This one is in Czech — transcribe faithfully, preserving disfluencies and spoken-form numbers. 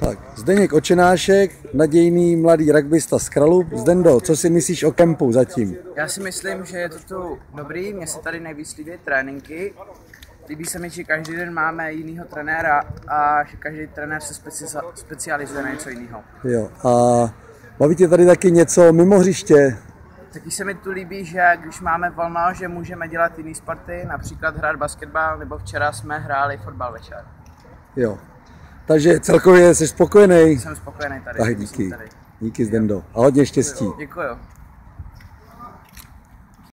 Tak, Zdeněk Očenášek, nadějný mladý rugbysta z Kralup. Zdendo, co si myslíš o kempu zatím? Já si myslím, že je to tu dobrý, mně se tady nejvíc líbí tréninky. Líbí se mi, že každý den máme jinýho trenéra a že každý trenér se specializuje na něco jiného. Jo, a baví tě tady taky něco mimo hřiště? Taky se mi tu líbí, že když máme volno, že můžeme dělat jiné sporty, například hrát basketbal, nebo včera jsme hráli fotbal večer. Jo, takže celkově jsi spokojený? Jsem spokojený tady. Tak díky, tady. díky Zdendo a hodně štěstí. Děkuju.